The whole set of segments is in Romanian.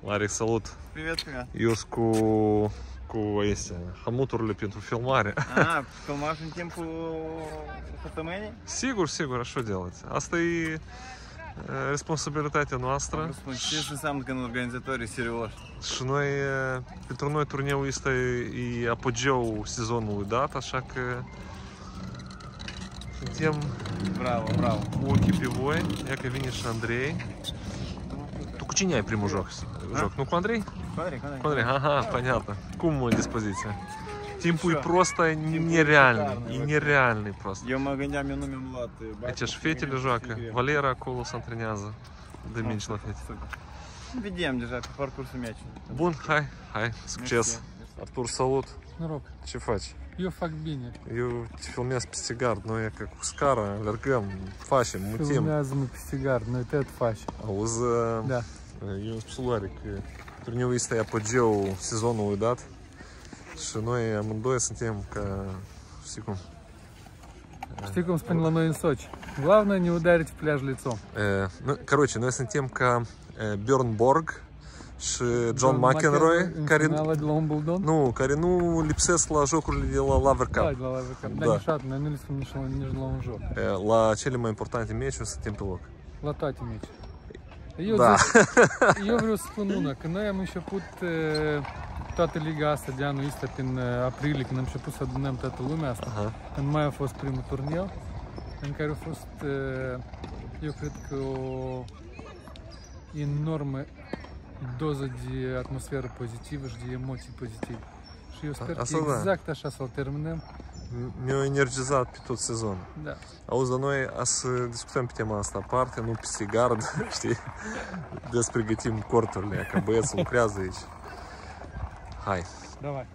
Larry, salut! Привет, привет! Ios cu este hamuturile pentru filmare. Filmați în timpul săptămânii? Sigur, așa делать. Asta e responsabilitatea noastră. Ce înseamnă când organizatorii serioși? Și noi, pentru noi turneul ăsta e apogeul sezonului dat, așa că suntem Bravo! cu ochii pe voi. Ia că vine și Andrei. Tu cu cine ai primul joc? Nu cu Andrei? Cu Andrei. Ага, понятно. Cum dispoziția? Timpul e prost, e nerealnic prost. Eu mă gândeam, eu nu mi-am luat. Aici și fetele joacă. Valera acolo se antrenează. De mici la fete. Vedem deja pe parcursul meciului. Bun, hai, succes. Artur, salut. Noroc. Ce faci? Eu fac bine. Eu te filmez pe Stigard, noi ca cu scara, alergăm, facem, mutim. Filmează-mă pe Stigard, noi tot facem. Auzi, da. Eu îmi spus Larry că turneul ăsta e apogeul sezonului dat și noi amândoi suntem ca, știi cum? Știi cum spune la noi în Sochi? Главное не ударить в пляж лицом. Короче, noi suntem ca Björn Borg și John McEnroe, care nu lipsesc la jocurile de la Laver Cup. Da, de la Laver Cup. Dar niciodată, noi nu lipsim nici la un joc. La cele mai importante meciuri suntem pe loc. La toate meciurile. Eu vreau să spun una, că noi am început toată liga asta de anul ăsta prin aprilie, când am început să adunăm toată lumea asta. În mai a fost primul turneu, în care a fost, eu cred că o enormă doză de atmosferă pozitivă și de emoții pozitive. Și eu sper că exact așa să-l terminăm. Mi-a energizat pe tot sezonul. Da. Auzi, dar noi să discutăm pe tema asta aparte, nu pe Stigard, știi? Des pregătim corturile, că băieții lucrează aici. Hai. Давай.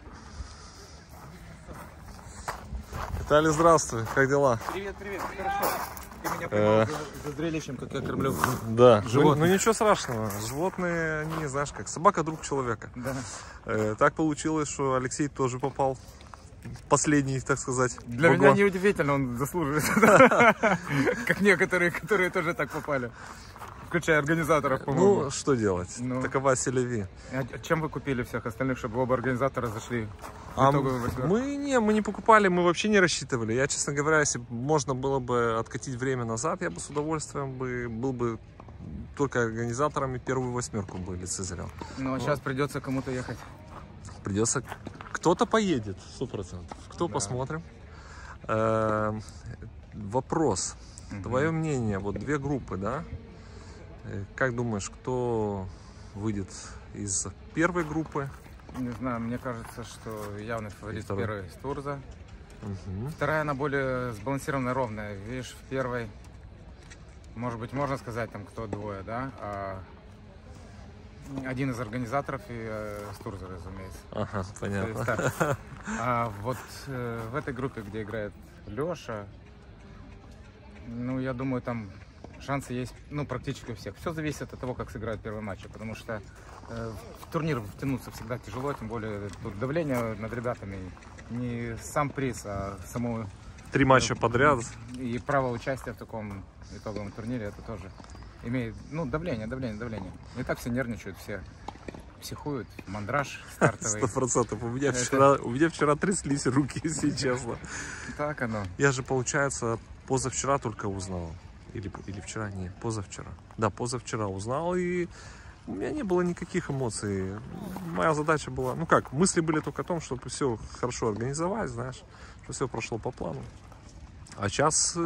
Виталий, здравствуй, как дела? Привет, хорошо. Ты меня поймал за зрелищем, как я кормлю. Да, ну ничего страшного. Животные, они, знаешь, как собака друг человека. Да. Так получилось, что Алексей тоже попал. Последний, так сказать. Для меня неудивительно, он заслуживает. Как некоторые, которые тоже так попали. Включая организаторов, по-моему. Ну, что делать? Такова селеви. А чем вы купили всех остальных, чтобы оба организатора зашли? Мы не покупали, мы вообще не рассчитывали. Я, честно говоря, если можно было бы откатить время назад, я бы с удовольствием был бы только организаторами первую восьмерку бы лицезрел. Ну, а сейчас придется кому-то ехать. Придется. Кто-то поедет, 100%. Кто, посмотрим. Вопрос. Твое мнение, вот две группы, да? Как думаешь, кто выйдет из первой группы? Не знаю, мне кажется, что явный фаворит первой Стурза. Вторая, она более сбалансированная, ровная. Видишь, в первой, может быть, можно сказать, там кто двое, да? Один из организаторов и Стурза, разумеется. Ага, понятно. А вот в этой группе, где играет Леша, ну, я думаю, там шансы есть, ну, практически у всех. Все зависит от того, как сыграют первые матчи, потому что в турнир втянуться всегда тяжело, тем более тут давление над ребятами. Не сам приз, а само... 3 матча подряд. И право участия в таком итоговом турнире, это тоже имеет, ну, давление. И так все нервничают, все психуют, мандраж стартовый. 100%. У меня вчера тряслись руки, если честно. Так оно. Я же, получается, позавчера только узнал. Или вчера, нет, позавчера. Да, позавчера узнал, и у меня не было никаких эмоций. Моя задача была, ну как, мысли были только о том, чтобы все хорошо организовать, знаешь, что все прошло по плану. А сейчас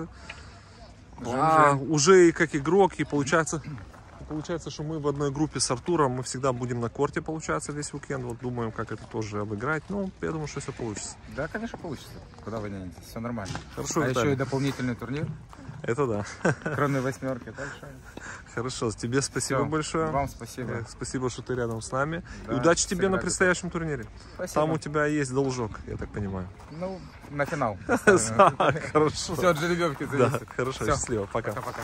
уже и как игрок, и получается, что мы в одной группе с Артуром, мы всегда будем на корте, получается, весь уикенд. Вот думаем, как это тоже обыграть. Ну, я думаю, что все получится. Да, конечно, получится. Куда вы денетесь? Все нормально. Хорошо, Виталий. Еще и дополнительный турнир. Это да. Кроме восьмерки, так что... Хорошо, тебе спасибо большое. Вам спасибо. Спасибо, что ты рядом с нами. Да, и удачи тебе на предстоящем турнире. Спасибо. Там у тебя есть должок, я так понимаю. Ну, на финал. Хорошо. Все от жеребьевки зависит. Да, хорошо, счастливо. Пока. Пока.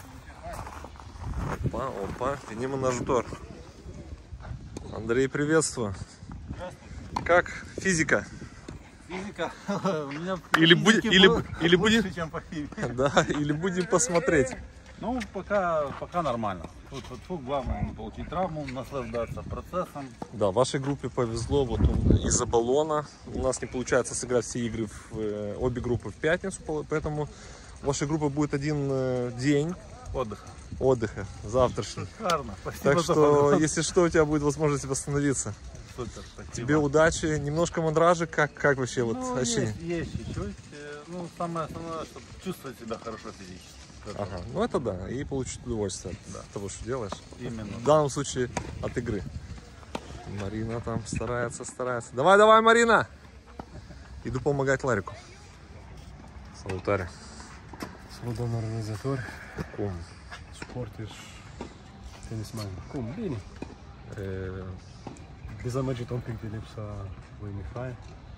Опа, финим наш тур. Андрей, приветствую. Как физика? Физика у меня или будем больше, чем по химии. Да, или будем посмотреть. Ну, пока нормально. Фу, главное не получить травму, наслаждаться процессом. Да, вашей группе повезло, вот из-за баллона у нас не получается сыграть все игры, обе группы в пятницу, поэтому у вашей группы будет один день отдыха, завтрашний. Шикарно, спасибо. Так за что, подарок. если что, у тебя будет возможность восстановиться. Супер, спасибо. Тебе удачи, немножко мандража, как вообще вот Ну, ощущение? есть чуть-чуть. Ну, самое основное, чтобы чувствовать себя хорошо физически. Ага, ну это да, и получить удовольствие Да. от того, что делаешь. Именно. В данном случае от игры. Марина там старается. Давай, Марина! Иду помогать Ларику. Salutare. Salut, domnul organizator. Cum? Suporteri tenismani. Cum? Bine. E, Dezamăgit un pic de lipsa lui Mihai.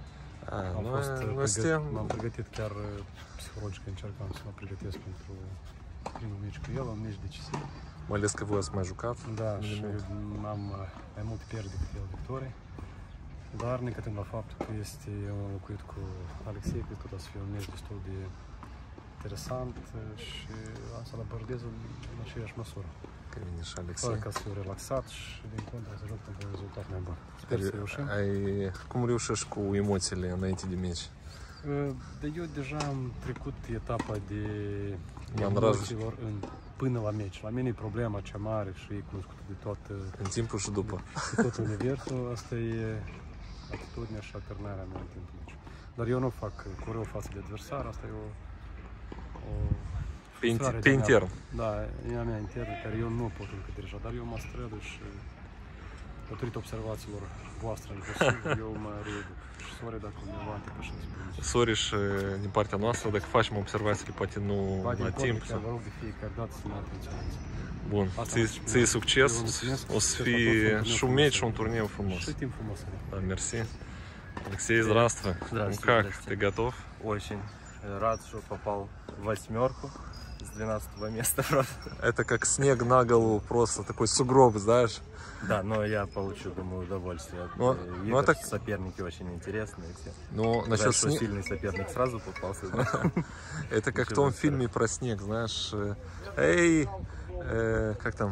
M-am pregătit chiar psihologic, încercam să mă pregătesc pentru primul meci cu el, un meci decisiv. Mai ales că voi ați mai jucat. Da, și am mai multe pierderi decât el victorii. Dar necătând la faptul că este un înlocuit cu Alexei, cred că tot o să fie un meci destul de interesant și am să-l abordez în aceeași măsură. Că vine și Fără Alexei. ca să fiu relaxat și din contră să joc pentru un rezultat mai bun. Sper să reușim. Cum reușești cu emoțiile înainte de meci? Dar eu deja am trecut etapa de Mandraj. emoțiilor până la meci. La mine e problema cea mare și e cunoscută de În timpul și după. tot universul. Asta e atitudinea și atârnarea mea în timpul meci. Dar eu nu fac cu rău față de adversar, asta e o frustrare Pe de-a mea. intern. Da, e a mea internă, care eu nu pot încă dirija, dar eu mă strădui și datorită observațiilor voastre în cursiv, eu mă reeduc. Și sorry dacă undeva am depășit spune. Sorry și din partea noastră, dacă facem observațiile poate nu Poate la în timp. chiar vă rog de fiecare dată să mă atenționați. Bun, ți-i succes, o să fie și un meci și un turneu frumos. Și timp frumos. Да, мерси. Алексей, здравствуй. Здравствуйте, Ну как, здравствуйте. ты готов? Очень рад, что попал в восьмерку с 12-го места просто. Это как снег на голову, просто такой сугроб, знаешь. Да, но я получу, думаю, удовольствие от Ну, игр. это- Соперники очень интересные все. Но Жаль, насчет что снега, сильный соперник сразу попался. Да? это как в том фильме про снег, знаешь. Эй, как там?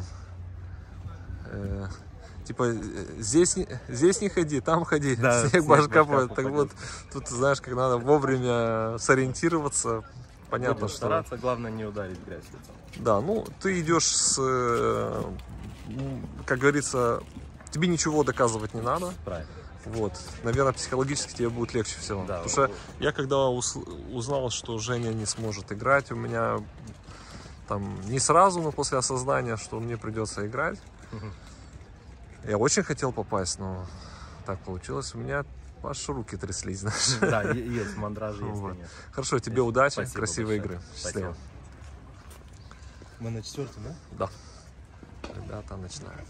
Типа, здесь не ходи, там ходи, Да, снег снег башка башка будет. Так попадет. вот, тут, знаешь, как надо вовремя сориентироваться. Понятно, Буду что... стараться, главное не ударить в грязь лицом. Да, ну, ты идешь с... Как говорится, тебе ничего доказывать не надо. Правильно. Вот, наверное, психологически тебе будет легче всего. Да, Потому что я когда узнал, что Женя не сможет играть, у меня там не сразу, но после осознания, что мне придется играть, я очень хотел попасть, но так получилось. У меня аж руки тряслись, знаешь. Да, есть мандраж, есть, Вот. конечно. Хорошо, тебе удачи, Спасибо красивой большое. игры. Спасибо. Счастливо. Мы на четвертом, да? Да. Ребята начинают.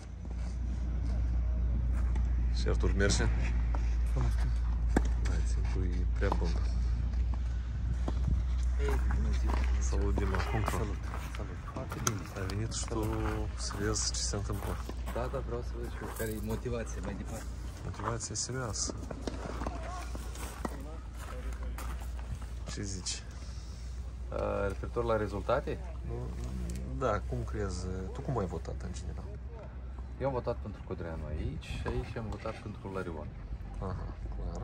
Și Artur merge? Da, timpul e prea bun. Salut, Dima. Cum că? Foarte bine. A venit что să vezi ce se întâmplă. Da, vreau să văd și eu care e motivația mai departe. Motivația e serioasă. Ce zici? Referitor la rezultate, Da, cum crezi? Tu cum ai votat în general? eu am votat pentru Codreanu aici și aici am votat pentru Larion. Aha, clar.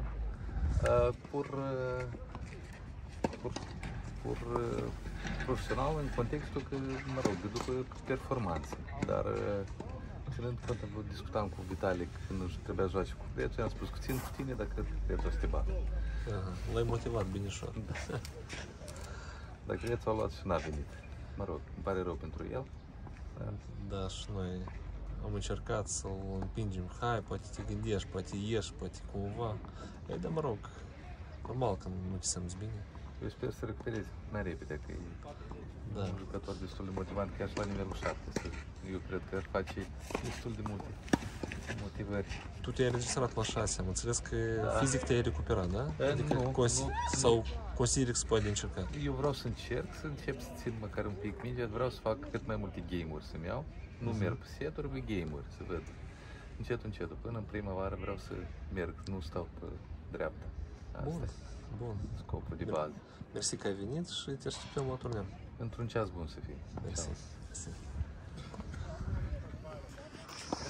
Pur profesional în contextul că, mă rog, după performanțe, dar ținând cont, discutam cu Vitalic când își trebuia să joace cu Crețu, i-am spus că țin cu tine dacă Crețu o să te bată. Aha, l-ai motivat binișor. Dar Crețu a luat și n-a venit. Mă rog, îmi pare rău pentru el. Da, și noi am încercat să-l împingem. Hai, poate te gândești, poate ieși, poate cumva. Ei, dar mă rog, normal că nu te simți bine. Eu sper să recuperezi mai repede, că e Da. un jucător destul de motivant, chiar și la nivelul 7. Eu cred că ar face destul de multe motivări. Tu te-ai înregistrat la 6, am înțeles că fizic te-ai recuperat, da? Adică Nu, sau consideri că se poate încerca? Eu vreau să încerc să încep să țin măcar un pic mingea, vreau să fac cât mai multe game-uri să-mi iau. Nu merg pe seturi, pe game-uri, să văd. Încet. Până în primăvară vreau să merg, nu stau pe dreapta. Asta Bun, e bun. scopul de bază. Mersi că ai venit și te așteptăm la turneu. Într-un ceas bun să fie. Mersi. Ciao. Mersi.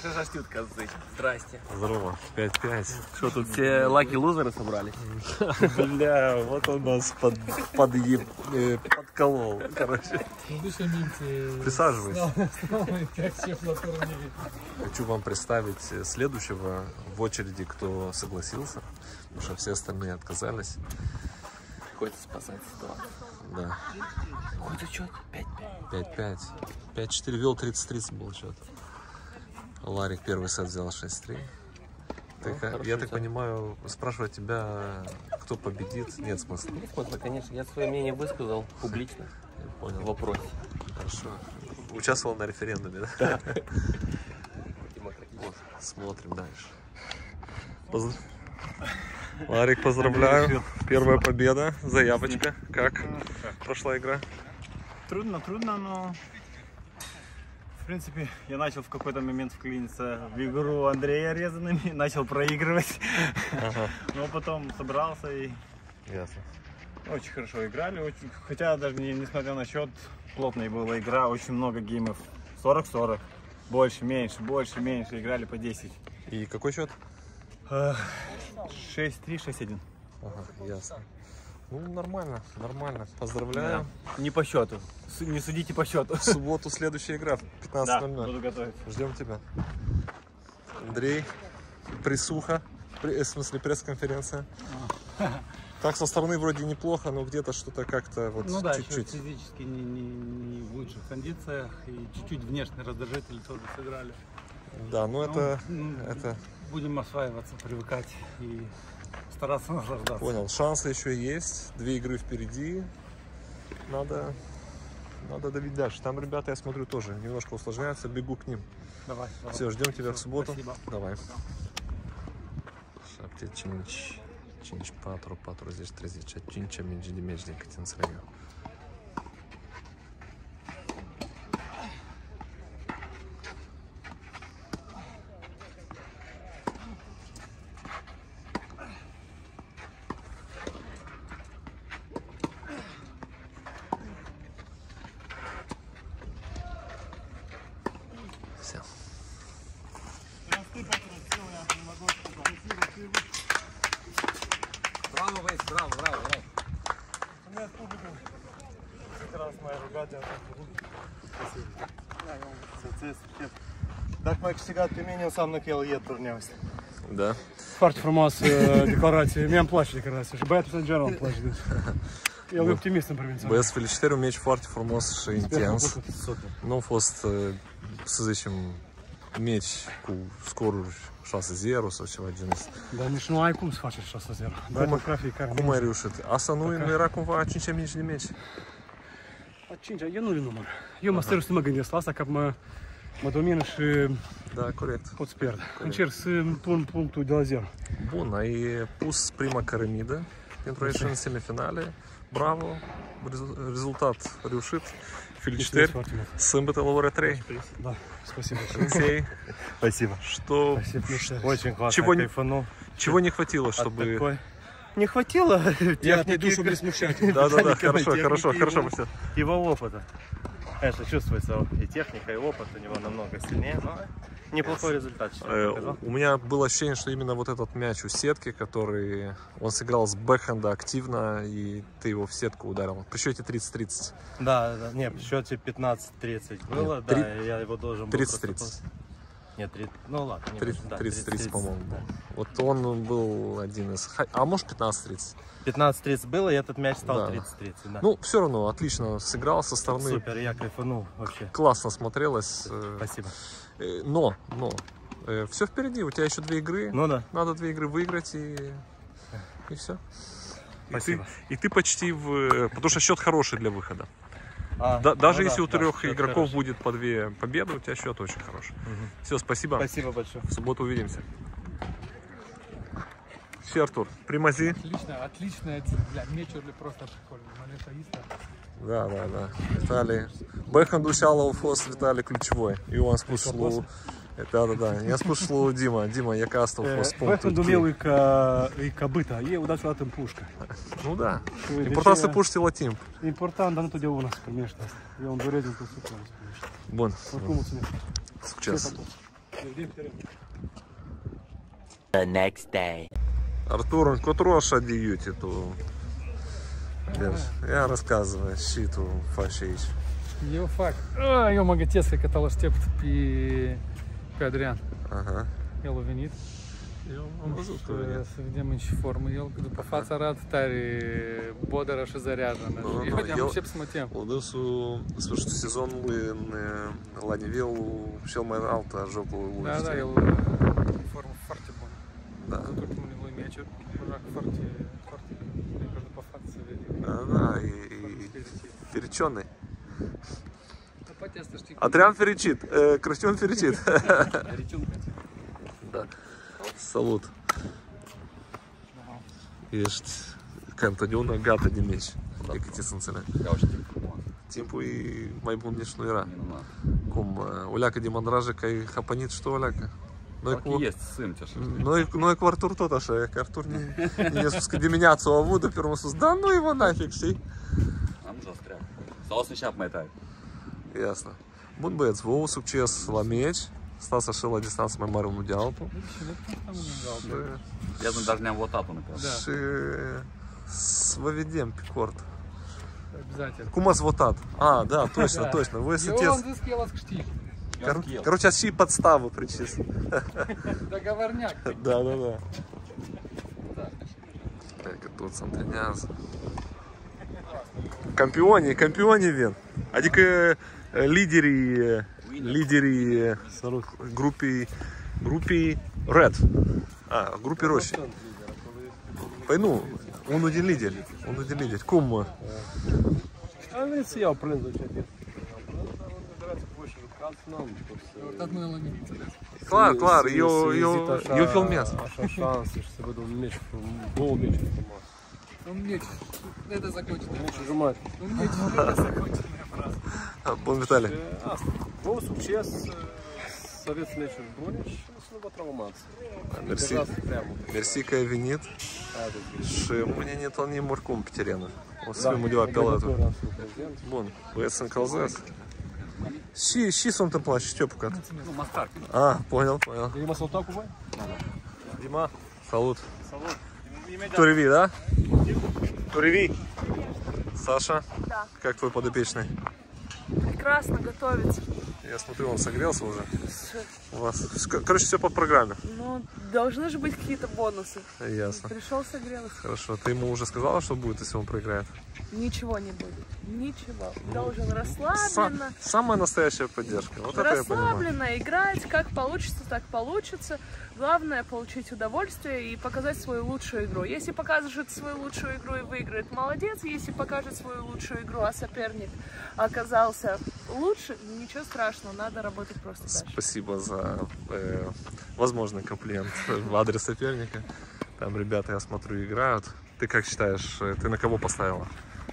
Шаштютка, здрасте. Здорово. 5-5. Что, тут все лаки-лузеры собрались? Бля, вот он нас подколол. Короче. Присаживайся. Хочу вам представить следующего в очереди, кто согласился, потому что все остальные отказались. Приходится спасать ситуацию. Да. Какой счет? 5-5. 5-5. 5-4 вел, 30-30 был счет. Ларик первый сет взял 6-3. Я так понимаю, спрашивать тебя, кто победит, нет смысла. Нет смысла, конечно. Я свое мнение высказал публично. Я понял. В вопросе. Хорошо. Участвовал на референдуме, да? Да. Вот, смотрим дальше. Ларик, поздравляю. Первая победа, заявочка. Как прошла игра? Трудно, но в принципе я начал в какой-то момент вклиниться в игру Андрея резаными, начал проигрывать, но потом собрался и Ясно. очень хорошо играли, хотя даже несмотря на счет, плотная была игра, очень много геймов, 40-40, больше, меньше, играли по 10. И какой счет? 6-3, 6-1. Ага, ясно. Ну, нормально. Поздравляю. Не по счету, не судите по счету. В субботу следующая игра в 15:00. Да, буду готовиться. Ждем тебя. Андрей, присуха, в смысле пресс-конференция. Так со стороны вроде неплохо, но где-то что-то как-то вот Ну да, еще чуть-чуть. физически не в лучших кондициях и чуть-чуть внешний раздражитель тоже сыграли. Да, ну это... Будем осваиваться, привыкать и стараться наслаждаться. Понял, шансы еще есть, 2 игры впереди, надо давить дальше. Там ребята, я смотрю, тоже немножко усложняются, бегу к ним. Давай. Все, ждем тебя в субботу. Спасибо. Давай. Шапте чинч 4 здесь 30 чинча межди катинцрega. Все. Браво, Вейс, браво. Так, Майк сега пименил сам на кел ед турнявся. Да. Foarte frumos declarație. Mi-am place declarația și băiatul în general îmi place. El e optimist în privința. Băieți, felicitări, un meci foarte frumos și intens. Nu a fost, să zicem, meci cu scoruri 6-0 sau ceva genul ăsta. Dar nici nu ai cum să faci 6-0. Băiatul crea fiecare Cum ai reușit? Asta nu era cumva a 5-a meci de meci? A 5-a, eu nu le număr. Eu mă stăru să mă gândesc la asta, că mă domină și Da, corect. pot să pierd. Încerc să pun punctul de la 0. Bun, ai pus prima cărămidă pentru a ieși în semifinale. Bravo, rezultat reușit. Felicitări. Sâmbătă la ora 3. Da, спасибо. Алексей, Спасибо. что... Очень классно, кайфанул. Чего не хватило, чтобы... Не хватило Я не душу без смущать. Да, хорошо, все. его опыта. Конечно, чувствуется и техника, и опыт у него намного сильнее, но неплохой результат. У меня было ощущение, что именно вот этот мяч у сетки, который он сыграл с бэкхенда активно, и ты его в сетку ударил. При счете 30-30. Да, не, в счете 15-30 было, Нет, да, я его должен был 30-30. Нет, 30, ну ладно, не важно, да, 30-30, по-моему. да. Вот он был один из... А может 15-30. 15-30 было, и этот мяч стал Да. 30-30, да. Ну, все равно, отлично сыграл со стороны. Супер, я кайфанул вообще. Классно смотрелось. Спасибо. Но, все впереди, у тебя еще 2 игры. Ну да. Надо 2 игры выиграть и все. Спасибо. И ты почти в... Потому что счет хороший для выхода. Ну Даже если у 3 счет игроков хороший. будет по 2 победы, у тебя счет очень хороший. Все, спасибо. Спасибо большое. В субботу увидимся. Все, Артур, примази. Отлично, мечуrile просто прикольно. Монетаиста. Да. Виталий. Бэкхенд Ущалов, фос Виталий ключевой. И он спушло. Да. Я спушло Дима, я кастов фос пункту. Бэкхенд умел и кабыта, и удачу латим пушка. Ну да. Импортация пушти латим. Important, dar nu totdeauna se primește asta. Eu îmi doresc din tot sufletul. Bun. Oricum, mulțumesc. Succes. The next day. Артур, котроша діють ту. Я рассказываю, щиту фашич. Eu fac. Eu mă gătesc că te-l aștept pe Adrian. Ага. El a venit. Eu am văzut că Să vedem în ce formă el, că după față arată tare bodără și zarează. Eu de-am încep să mă tem. Odăsul sfârșitul sezonului la nivelul cel mai înalt al jocului Da, știi? el e formă foarte bună. Da. Văzut ultimele lui meciuri, joacă foarte bine, că după față se vede. Da, e fericione. Dar poate asta știi. Adrian fericit, Crăciun fericit. Da. Salut. Ești ca întotdeauna gata de meci. E cât să înțeleg. Timpul e mai bun nici nu era. Cum, o leacă de mandrajă că ai hapanit și tu o leacă? Noi cu Artur tot așa, că Artur ne-a spus că dimineața o avut, dar pe urmă a spus, da, nu-i vă nafic, știi? Am jos treabă. Sau o să înceapă mai tare. Ясно. Bun băieți, vouă succes la meci. Stați așa la distanță mai mare unul de altul. Я думаю, даже не-am votat până pe asta. Și să vă vedem pe cort. Обязательно. Cum ați votat? А, да, точно, точно. Вы Eu am sunteți... zis că el a câștig. Короче, ați și подставă, precis. Договорняк. Da, da, da. Cred că toți se antrenează. Campionii vin. Adică liderii grupii Red. Grupii roșii. Păi nu, unul din lideri. Cum? Am venit să iau prânzul ce atât. Tot mâine la mine, înțeles. Clar, eu filmez. Așa șanse și să văd un meci, două meciuri frumos. Un meci. Это закончено. Meci și jumătate. Un meci. Это закончено. Bun, Vitali. Asta. Vă succes, să aveți meciuri bune și să nu vă traumați. Mersi că ai venit. Și mâine ne întâlnim oricum pe terenul. O să fim undeva pe alături. Bun, băieți să încălzesc. Și s-a întâmplat? Și ce-a apucat? Nu, mascar. Понял. Дима Салтак cu voi? Дима, salut. Туреви, да? Туреви. Саша? Да. Как твой подопечный? Прекрасно готовится. Я смотрю, он согрелся уже. У вас, короче, все по программе. Ну, должны же быть какие-то бонусы. Ясно. Пришел, согрелся. Хорошо. Ты ему уже сказала, что будет, если он проиграет? Ничего не будет. Ничего. Должен расслабленно. Самая настоящая поддержка. Вот это я понимаю. Расслабленно играть. Как получится, так получится. Главное получить удовольствие и показать свою лучшую игру. Если покажет свою лучшую игру и выиграет, молодец. Если покажет свою лучшую игру, а соперник оказался лучше, ничего страшного, надо работать просто дальше. Спасибо за возможный комплимент в адрес соперника. Там ребята, я смотрю, играют. Ты как считаешь, ты на кого поставила?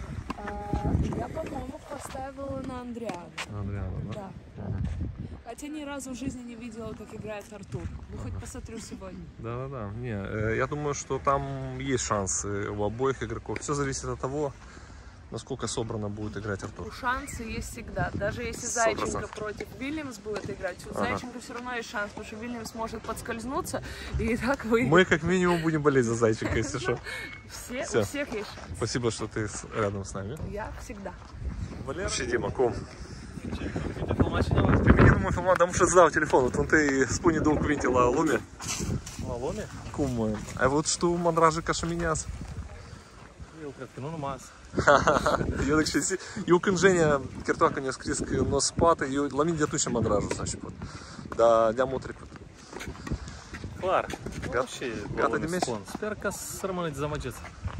Я, по-моему, поставила на Андриана. Андриана, да? Да. Хотя ни разу в жизни не видела, как играет Артур. Ну, хоть посмотрю сегодня. Да. Не, я думаю, что там есть шансы у обоих игроков. Все зависит от того, насколько собрано будет играть Артур. Шансы есть всегда. Даже если Зайченко против Вильямс будет играть, у Зайченко все равно есть шанс, потому что Вильямс может подскользнуться и так выиграть. Мы как минимум будем болеть за Зайченко, если что. У всех есть шанс. Спасибо, что ты рядом с нами. Я всегда. Ще Діма, ком? Ти мені не мов фільмувати, тому що здав телефон. От ти спуні долг винтила ломі. Ломі? Кум, а вот что мандражи кашаминяс? Eu cred că nu numai asta. Eu так și eu când Женя Киртака не скрис но спати, eu la mine de atunci mandражу, значит, вот. Da, de-am trecut. Clar. Gata de meci? Sper că să rămână dezamăgiți.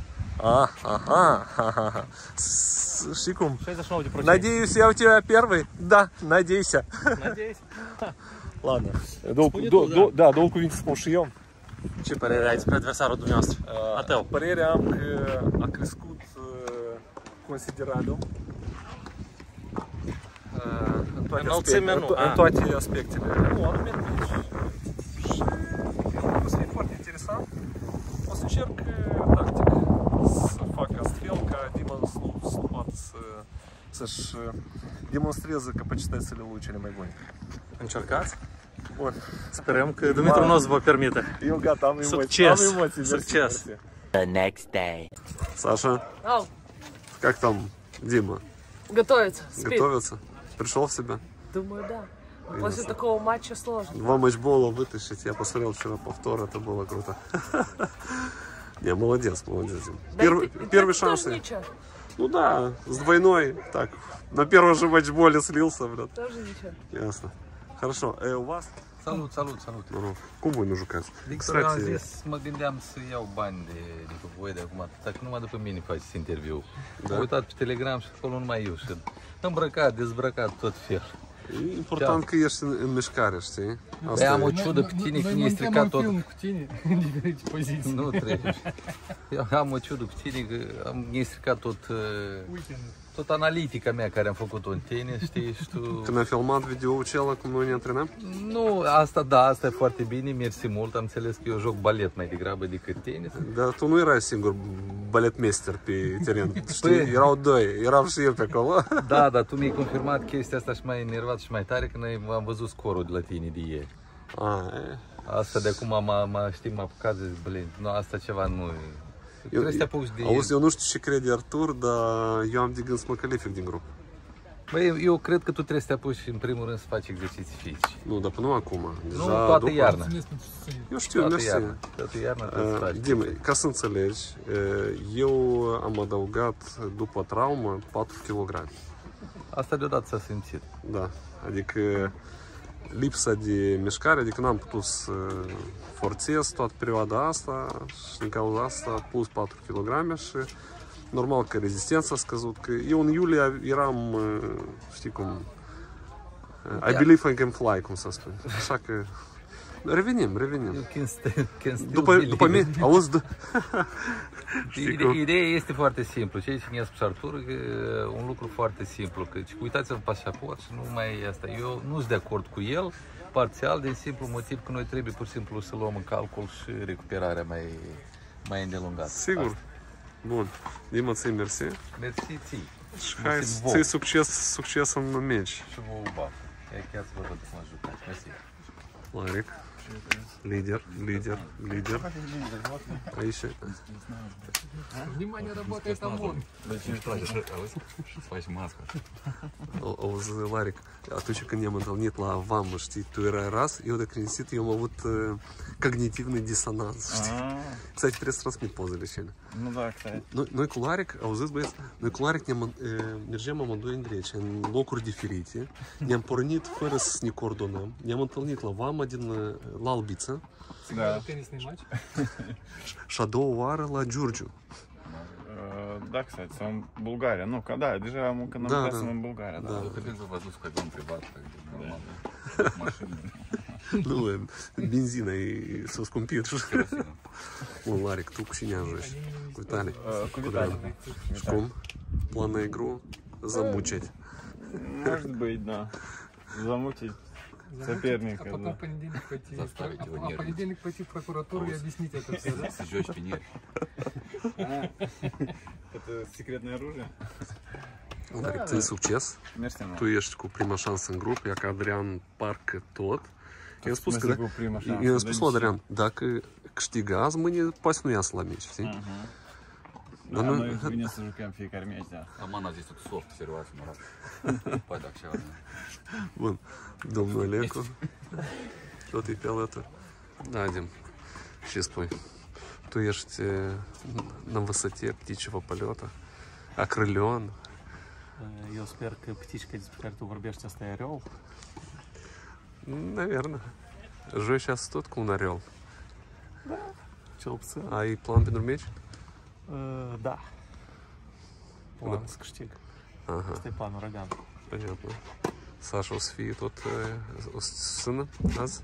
Ага. Știi cum? 69%. Надеюсь, я у тебя первый? Да, надейся. Надеюсь. Ладно. Dolg cuvinte spun și eu. Ce părere ai despre adversarul dumneavoastră? A tău. Părerea am că a crescut considerabil în toate aspectele. Nu, anume și o să fie foarte interesant. O să încerc tactic să fac astfel ca Dima nu poate să-și demonstreze capacitățile lui cele mai bune. Încercați? Sperăm că Dumitru nu o să vă permită. Eu gata, am emoții. Succes! Am emoții, Succes! The next day. Саша, Ау, как там Дима? готовится, спит. Готовится? Пришел в себя? Думаю, да. После такого матча сложно. 2 матчбола вытащить. Я посмотрел вчера повтор, это было круто. Не, молодец, молодец, Дим. Да и ты Первый шанс. тоже ничего. Ну да, с двойной. Так, на первом же матчболе слился, блядь. Тоже ничего. Ясно. Хорошо, у вас? Salut, salut, salut! Cum voi nu jucați? Victor, am zis, mă gândeam să iau bani de pe voi de acum, dacă numai după mine faceți interviu. Da. Am uitat pe Telegram și acolo numai eu și îmbrăcat, dezbrăcat, tot fel. Important că ești în mișcare, știi? Păi am o ciudă pe tine, că ne-ai stricat tot. Film cu tine, în diferite poziții. Nu trebuie. Eu am o ciudă cu tine, că ne-ai stricat tot analitica mea care am făcut-o în tenis, știi, și tu... Când ai filmat video-ul acela cum noi ne antrenăm? Nu, asta da, asta e foarte bine, mersi mult, am înțeles că eu joc balet mai degrabă decât tenis. Dar tu nu erai singur baletmeister pe teren, știi? Erau doi, erau și eu pe acolo. Da, dar tu mi-ai confirmat chestia asta și m-ai enervat și mai tare când am văzut scorul de la tine de ieri. Asta de acum m-a apucat de zic, blin, nu, asta ceva nu e. Auzi, eu nu știu ce crede Artur, dar eu am de gând să mă calific din grup. Băi, eu cred că tu trebuie să te apuci în primul rând să faci exerciții fizice. Nu, dar până acum. Nu, toată iarna. Eu știu, mersi. Toată iarna trebuie să faci. Dime, ca să înțelegi, eu am adăugat după traumă 4 kg. Asta deodată s-a simțit. Da, adică lipsa de mișcare, adică n-am putut să forțez toată perioada asta și din cauza asta plus 4 kg și normal că rezistența a scăzut, că eu în iulie eram, știi cum, I believe I can fly, cum să spun, așa că revenim. După mine, auzi, Ideea este foarte simplu, ceea ce ne-a spus Artur, un lucru foarte simplu, că uitați-vă în pașaport și nu mai e asta. Eu nu sunt de acord cu el, parțial, din simplu motiv că noi trebuie pur și simplu să luăm în calcul și recuperarea mai îndelungată. Sigur. Asta. Bun. Dima, ți-i mersi. Mersi ții. Și hai ți-i succes în meci. Și vă uba. E chiar să vă văd cum a jucat. Mersi. Ларик. Лидер. Aici. Внимание, работает ОМОН. Auzi, Laric, atunci când ne-am întâlnit la vamă, știi, tu erai ras, eu de crinsit, eu am avut cognitivный диссонанс, știi? Kстати, trebuie să transmit pozele cele. Nu da, kстати. Noi cu Laric, auziți băieți, noi cu Laric mergem amândoi în Grecia, în locuri diferite, ne-am pornit fără să ne coordonăm, ne-am întâlnit la vamă la Albița. Da. Tenisный матч? Și a doua oară la Giurgiu. Да, кстати, сам Bulgaria. Ну, да, deja am că n-am plecat în Bulgaria. Da. Eu cred că v-ați dus cu avion privat, normal, mașină. Nu, benzina s-a scumpit. Bun, Laric, tu cu cine joci? Cu Vitali? Cu Vitali. Și cum? Plan на игру? Замучить? Может быть, да. Замучить соперника. А потом в понедельник пойти в прокуратуру и объяснить это все, да? Сжечь пенер. Это секретное оружие? Laric, ți-i succes. Tu ești cu prima șansă în grup, iar că Adrian parcă tot. I-am spus lui Adrian, dacă câștigați, mâine poate să nu iasă la meci, știi? Da, noi bine să jucăm fiecare meci, da. Roman a zis că soft, serios, mă rog. Păi dacă ceva. Bun, domnul Lecu, tot e pe alături. Da, Dim, ce spui? Tu ești на высоте птичьего полета, окрылен. Eu sper că ptișca despre care tu vorbești asta e орел. Наверное. Joci сейчас tot cu un орел. Da, cel puțin. Ai plan pentru meci? Da. Plan să câștig. Asta e planul Răgan. Понятно. Sasha o să fie tot o sână azi?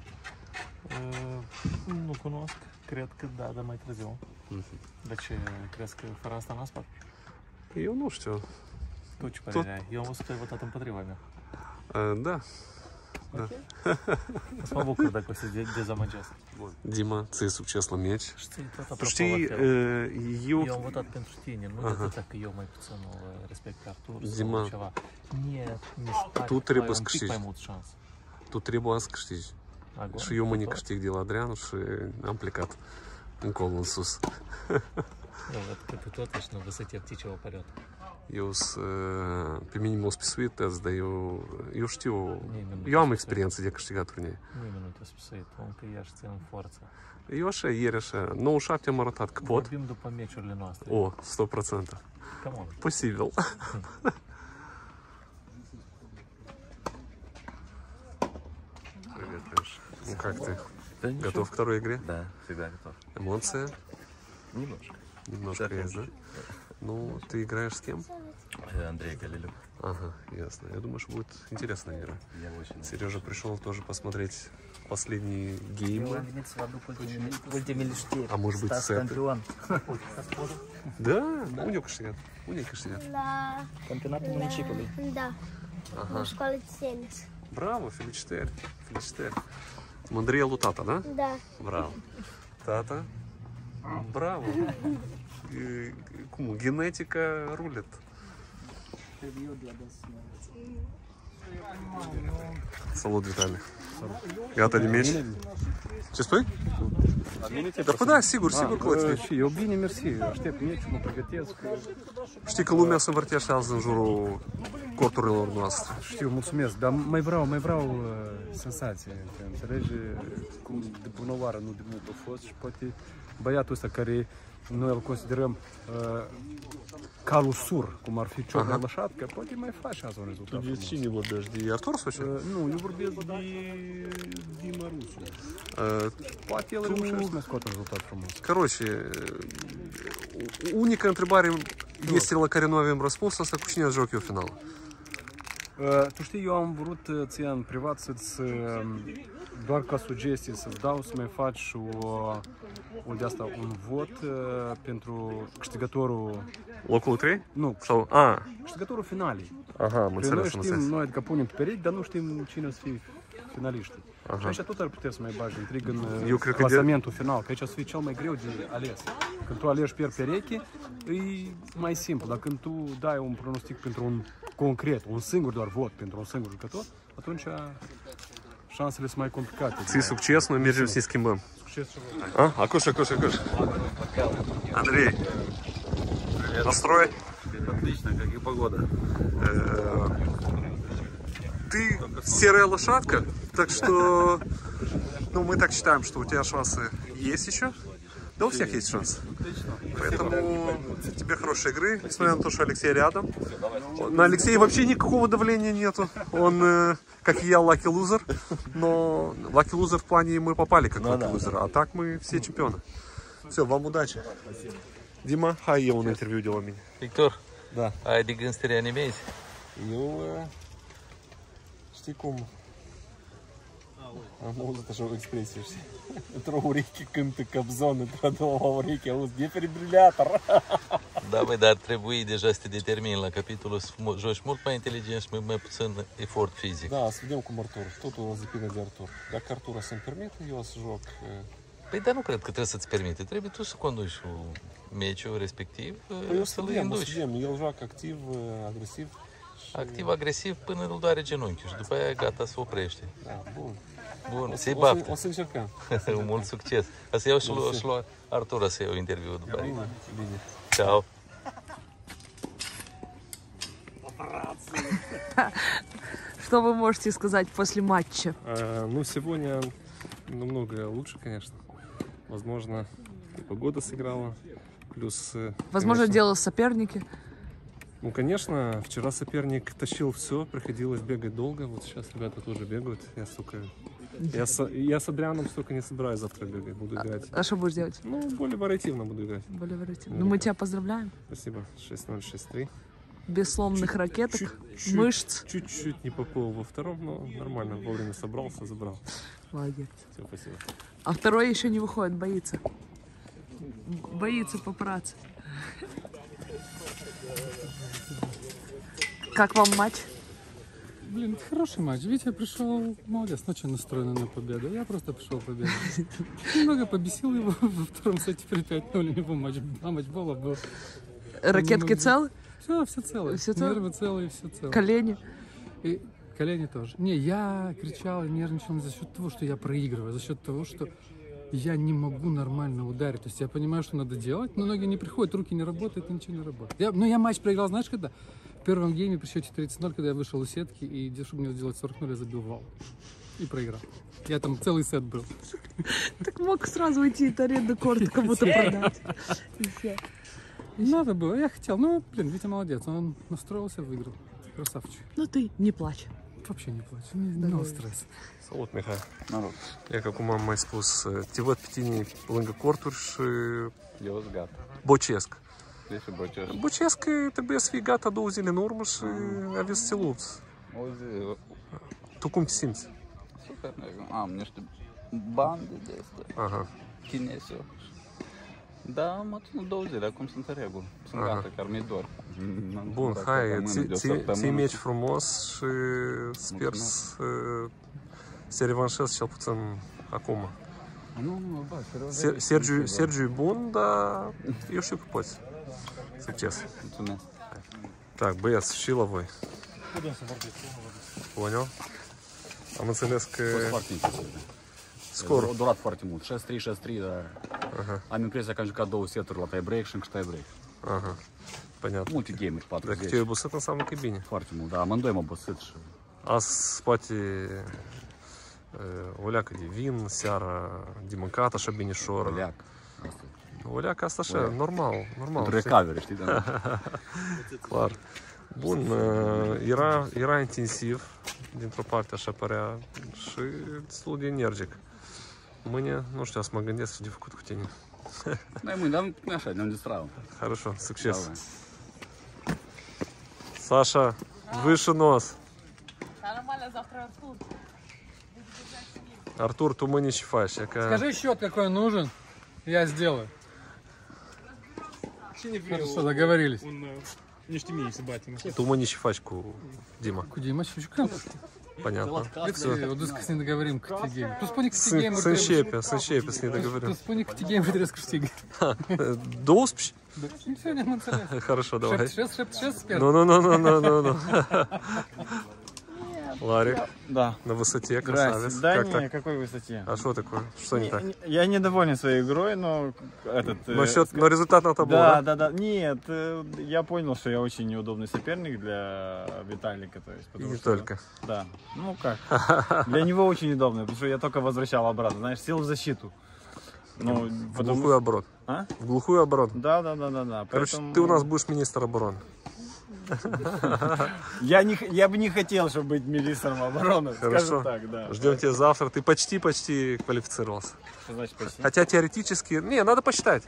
Nu cunosc. Cred că da, dar mai târziu. De ce crezi că fără asta n-a spart? Eu nu știu. Tu ce părere ai? Eu am văzut că ai votat împotriva mea. Da. Da. Să mă bucur dacă o să dezamăgesc. Dima, ți-i succes la meci. Știi, eu am votat pentru tine, nu de atâta că eu mai puțin respect pe Artur sau ceva. Mie mi se pare tu că trebuie ai să un pic mai mult șans. Tu trebuie să câștigi. Огонь. Și eu mănânc, știi, de la Adrian și am plecat încolo în sus. Nu, văd că tot ești în vâsătie птичьего полета. Eu pe mine m-au spisuit azi, dar eu știu, eu am experiență de câștigat turnee. Nimeni nu te-a spisuit, încă ești țin în forță. Eu așa, ieri așa, 97 am arătat că pot. Vorbim după meciurile noastre. O, 100%. Come on. Posibil. Привет, Леш. Ну как ты? Да Готов к второй игре? Да, всегда готов. Эмоции? Немножко. Немножко есть, да? Ну, ты играешь с кем? Андрей Галилюк. Ага, ясно. Я думаю, что будет интересная игра. Я очень Сережа пришел тоже посмотреть последние геймы. А может быть сеты? Да, unde câștigat? Unde ai câștigat? La Campionatul municipiului. Da, Aha. la școală de tenis. Bravo, felicitări, felicitări. Mândria lui tata, da? Da. Bravo. Tata? Bravo. Cum? Genetica rulет. Salut, Vitaly. Gata de meci? Ce spui? Da, păi da, sigur, sigur că la tine. Eu bine, mersi. Aștept meciul, mă pregătesc. Știi că lumea se învârtește în jurul corturilor noastre. Știu, mulțumesc, dar mai vreau senzație. Înțelegi? Cum de bună oară, nu de mult a fost și poate băiatul ăsta care noi îl considerăm calul sur, cum ar fi Ciorna Lășatcă, poate mai face azi un rezultat. Tu de cine vorbești? De Artur sau ce? Nu, eu vorbesc de Marusu. Poate el reușește să mai scoată un rezultat frumos. Короче, unica întrebare este la care nu avem răspuns, asta cu cine joc eu final. Tu știi, eu am vrut ție în privat să-ți, doar ca sugestie, să-ți dau să mai faci de asta, un vot pentru câștigătorul... Locul 3? Nu, sau, câștigătorul finalii. Aha, am înțeles, Noi știm, noi adică punem pe perechi, dar nu știm cine o să fie finaliștii. Și aici tot ar putea să mai bagi intrig în clasamentul final, că aici o să fie cel mai greu de ales. Când tu alegi per pereche, e mai simplu, dar când tu dai un pronostic pentru un concret, un singur doar vot pentru un singur jucător, atunci șansele sunt mai complicate. Ții succes, noi mergem să ne schimbăm. Succes și Акуш. Андрей, настрой? Отлично, как и погода. Ты серая лошадка, так что, ну, мы так считаем, что у тебя шансы есть еще. Да у всех есть шанс. Поэтому тебе хорошей игры, несмотря на то, что Алексей рядом. На Алексея вообще никакого давления нету. Он, как и я, lucky loser. Но lucky loser в плане мы попали как lucky loser, а так мы все чемпионы. Все, вам удачи. Дима, hai eu un interviu de la mine. Victor, da. Ai de gând să te reanimezi? Eu, știi cum, am auzit așa o expresie, știi? Într-o ureche cântă Căbzon, într-a doua ureche auzi defibrilator. Da, băi, dar trebuie deja să te determini la capitolul să joci mult mai inteligent și mai puțin efort fizic. Da, să vedem cum Artur. Totul depinde de Artur. Dacă Artur să-mi permite, eu să joc... Păi, dar nu cred că trebuie să-ți permite. Trebuie tu să conduci meciul respectiv, să-l induci. El joacă activ, agresiv. Activ-agresiv până îl doare genunchiul și după aia gata, se oprește. Da, bun. Bun, să-i baftă. O să încercăm. Mult succes. O să iau și la Artura să iau interviul după aia. Bine. Ciao. Что вы можете сказать после матча? Ну, сегодня намного лучше, конечно. Возможно, и погода сыграла. Плюс... Возможно, конечно, дело соперники. Ну, конечно, вчера соперник тащил все, приходилось бегать долго. Вот сейчас ребята тоже бегают. Я с Адрианом столько не собираюсь завтра бегать. Буду играть. А что будешь делать? Ну, более вариативно буду играть. Более вариативно. Ну, мы тебя поздравляем. Спасибо. 6-0, 6-3. Без сломанных ракеток, мышц. Чуть-чуть не попал во втором, но нормально. Вовремя собрался, забрал. Молодец. Все, спасибо. А второй еще не выходит, боится. Боится попраться. Как вам матч? Блин, это хороший матч. Витя пришел, молодец, очень настроен на победу. Я просто пришел победить. Немного побесил его во втором сете при 5-0. У него матчбола был. Ракетки целы? Все целые. Все целые? Нервы целые, все целые. Колени? И Колени тоже. Не, я кричал и нервничал не за счет того, что я проигрываю, а за счет того, что я не могу нормально ударить. То есть я понимаю, что надо делать, но ноги не приходят, руки не работают, ничего не работает. Я матч проиграл, знаешь, когда? В первом гейме при счете 30-0, когда я вышел у сетки, и чтобы мне сделать 40-0, я забил вал. И проиграл. Я там целый сет был. Так мог сразу уйти от аренды корта, кому-то продать. Надо было, я хотел. Ну, блин, Витя молодец, он настроился, выиграл. Красавчик. Ну ты не плачь. Вообще не плачь, no стресс. Salut, Mihai. E că cum am mai spus, te văd pe tine lângă corturi și Eu sunt gata. bocesc. De ce bocesc? Bocesc că trebuie să fii gata 2 zile în urmă și aveți să te lupți. O zi... Tu cum te simți? Super, am niște bande de astea. Aha. Chinesio. Da, mă țin 2 zile, acum sunt în regulă. Sunt gata, chiar mi-e dor. Bun, hai, ții meci frumos și sper să se revanșezi cel puțin acum. Sergiu e bun, dar eu știu că poți. Succes! Mulțumesc! Так, băieți, și la voi. Понял? Am înțeles că... Scor. A durat foarte mult. 6-3, 6-3, dar am impresia că am jucat 2 seturi la tie-break și încă tie-break. Aha, понятно. Multe game-uri, 40. Dacă te-ai obosit, înseamnă că e bine. Foarte mult, da, amândoi am obosit și... Azi, poate, o leacă de vin, seara de mâncat, așa binișor. O leacă. O leacă, asta așa, normal. Pentru recovery, știi, da? Clar. Bun, era intensiv, dintr-o parte așa părea, și destul de energic. Mâine, nu știu, să mă gândesc ce de făcut cu tine. Noi mâine, dar așa, ne-am distrat. Хорошо, succes. Саша, выше нос. Нормально, завтра Артур. Артур, tu mâine ce faci? Скажи счет, какой нужен, я сделаю. Хорошо, договорились. Niște mii să batem. Tu mâine ce faci cu Dima? Cu Dima și jucăm. Понятно. Eu dus că să ne dogovorim câte game. Tu spune câte game-uri Să începe, să ne dogovorim. Tu spune câte game-uri trebuie să câștigi. 12? Все, не înțeles. Хорошо, давай. 6 супер. Ну. Ларик, да. На высоте, красавец. Да, как не, так? какой высоте? А что такое? Что не так? Я недоволен своей игрой, но этот... Но результат на табло, да? Нет, я понял, что я очень неудобный соперник для Виталика. То есть, И не что, только. Да, ну как, для него очень удобно, потому что я только возвращал обратно, знаешь, сел в защиту. Ну, в глухую оборот. А? В глухую оборот. Да. Короче, поэтому... ты у нас будешь министр обороны. Я бы не хотел, чтобы быть министром обороны. Хорошо. Так, да. Ждем тебя завтра. Ты почти квалифицировался. Что значит почти? Хотя теоретически... Не, надо посчитать.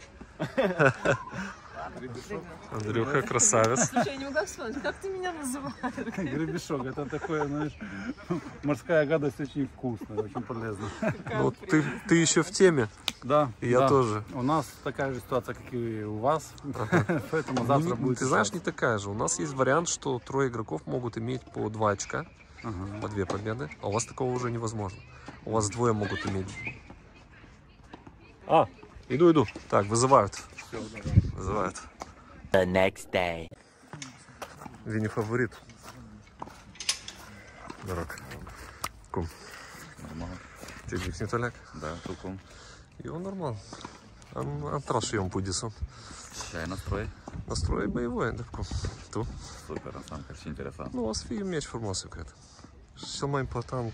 Андрюха, красавец. Слушай, я не могу вспомнить, как ты меня называешь? Гребешок, это такое, знаешь, морская гадость, очень вкусная, очень полезная. Ну, ты еще в теме. Да. И я тоже. У нас такая же ситуация, как и у вас, поэтому завтра будет... Ты знаешь, не такая же. У нас есть вариант, что 3 игроков могут иметь по 2 очка, по 2 победы, а у вас такого уже невозможно. У вас 2 могут иметь. Иду. Так, вызывают. Вызывают. The next day. Винни фаворит. Дорог. Cum? Normal. Te lipsit Oleac? Da, tu cum? Eu normal. Am tras și eu în Pudison. Și ai настрой? Настрой боевой, да cum? Tu? Super, înseamnă că și interesant. Nu, o să fie un meci frumos, eu cred. Și cel mai important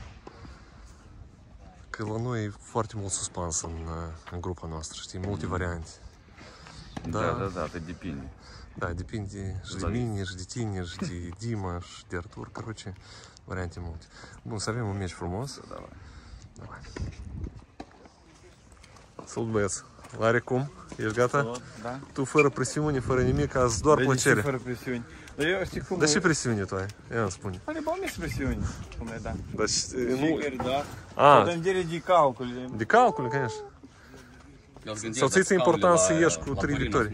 că la noi e foarte mult suspans în grupa noastră, știi, multe variante. Da, это depinde. Да, depinde și de mine, și de tine, și de Dima, și de Artur, короче, variante multe. Bun, să avem un meci frumos. Давай. Salut, băieți! Lari, cum? Ești gata? Da. Tu fără presiune, fără nimic, azi doar plăcere. Fără presiune. Dar eu știi cum... Dar ce presiune tu ai? Ia îmi spune. По-любому есть прesiune. Да. Ну, да. În деле de calcule. De calcule, конечно. Sau ți-e important să ieși cu 3 victorii?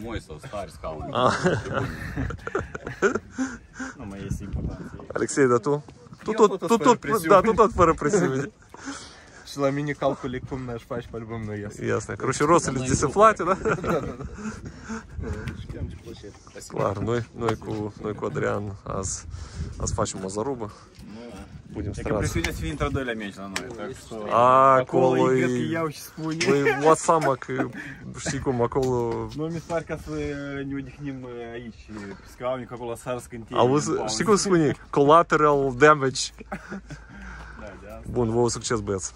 Nu mai este important. Alexei, dar tu? Tu tot fără presiune. Și la mine calcule cum n-aș face, по-любому nu ies. Ясно. Короче, роțele desuflate, da? Clar, noi cu Adrian azi facem o zarubă. Будем Яка стараться. присутність Вінтерделя меч на ноги, так що... Аколу і... я участвую. Вы вот самок штиком аколу. Ну, ми спарка не одихнем ищи. Сказал мне, какого царского А вы штиком свини? Collateral damage. Бун, Вова Сукчес бец.